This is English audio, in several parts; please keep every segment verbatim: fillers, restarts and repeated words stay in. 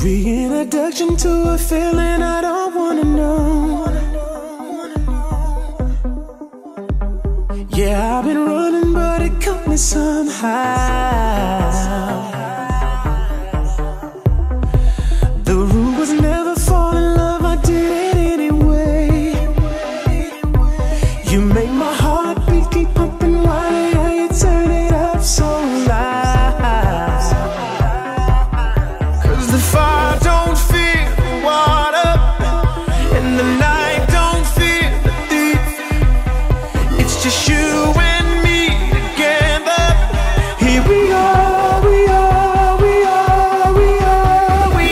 Reintroduction to a feeling I don't wanna know. Yeah, I've been running, but it caught me somehow. The rule was never fall in love, I did it anyway. You make my heartbeat keep pumping wild, yeah, you turn it up so loud. Cause the fire don't feel the water, and the night don't feel the thief. It's just you and me together. Here we are, we are, we are, we are, we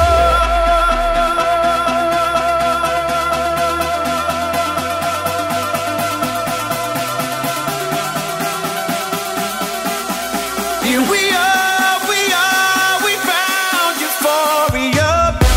are. Here we are, we are, we found euphoria.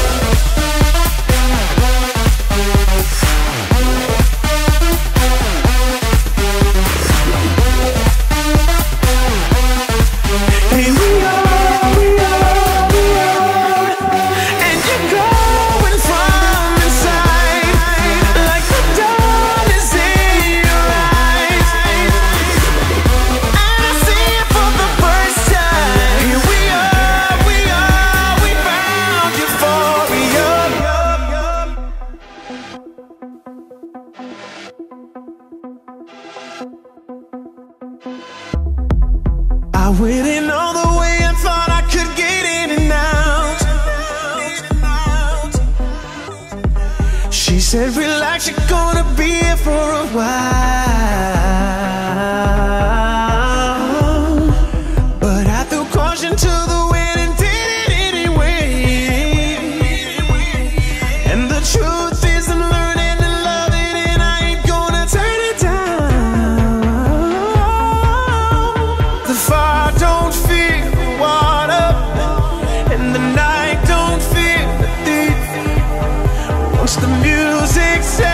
Here we are, we are, we are, and you're glowing from inside, like the dawn is in your eyes, and I see it for the first time. Here we are, we are, we found euphoria. I went in all the way, I thought I could get in and out. She said, relax, you're gonna be here for a while. But I threw caution to the wind and did it anyway. And the truth is I'm learning to love it, and I ain't gonna turn it down. The fire don't feel the water, and the night don't feel the thief. Once the music says